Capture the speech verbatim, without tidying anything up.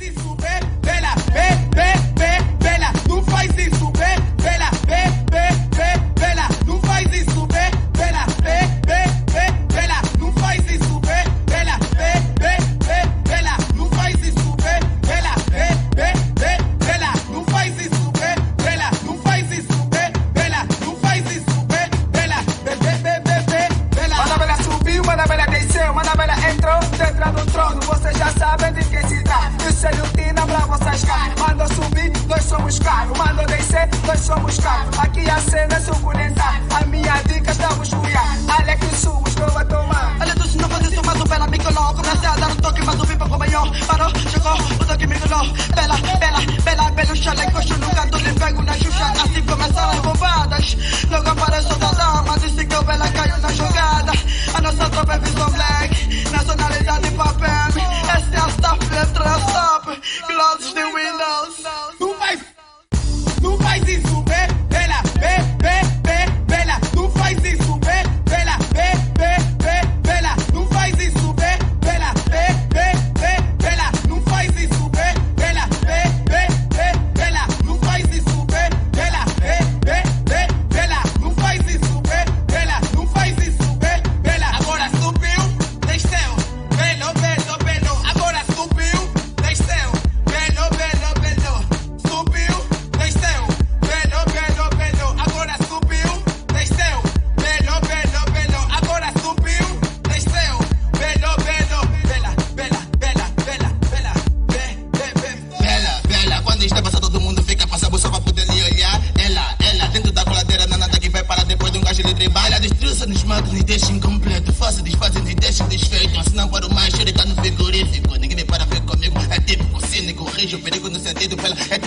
isso, vê, vela, vê, vê, vê, vela, não faz isso, vê, vela, vê, vê, vê, vela, não faz isso, vê, vela, vê, vê, vê, vela, não faz isso, vê, vela, vê, vê, vê, vela, não faz isso, vê, vela, vê, vê, vê, vela, não faz isso, vê, vela, não faz isso, vê, vela, não faz isso, vê, vela, vê, vê, vê, vê, vê, vela. Manda a vela subiu, manda a vela desceu, manda a vela entrou dentro do trono. Vocês já sabem de quem se trata. Isso é rotina pra vocês cá. Manda subir, nós somos caros. Manda descer, nós somos caros. Aqui a cena é suculenta. A minha dica está a buscar. Olha que suos que eu vou tomar. Olha tu se não faz isso, mas o Bela me colou. Comecei a dar um toque, mas o pipa como eu. Parou, chegou, o toque me colou. Bela, Bela, Bela, Bela, chale, coxo no canto, lhe pego na xuxa. Assim começaram as bombadas. Logo apareceu da dama, disse que o Bela caiu na jogada. A nossa tropa é Vision Black, nacionalidade papel. Essa é a stop, letra é stop. Glosses de Windows. Não faz, não faz isso, vê, vela, vê, vê, vê, vela, não faz isso, vê, vela, vê, vê, vê, vela, não faz isso, vê, vela, vê, vê, vê, vela, não faz isso, vê, vela, vê, vê, vê, vela, não faz isso, vê, vela, vê, vê, vê, vela, não faz isso, vê, vela, não faz isso, vê, vela. Agora subiu, desceu, velo, velo, velo, agora subiu, desceu, velo, velo, velo, subiu, desceu, velo, velo, velo, agora subiu, desceu, velo, velo, velo, agora subiu, desceu, velo, velo, vela, vela, vela, vela, vela, vê, vê, vê. Vela, vela, quando está passando todo mundo fica passando só pra poder lhe olhar. Ela, ela, dentro da coladeira, não há nada que vai parar depois de um gajo lhe driblar. Ela destruça, nos mata, nos deixa incompleto. Faça, desfaça, nos deixa desfeito. Se não para o mais, cheiro tá no frigorífico. Ninguém me para ver comigo, é típico, cínico, rijo, perigo no sentido, vela, é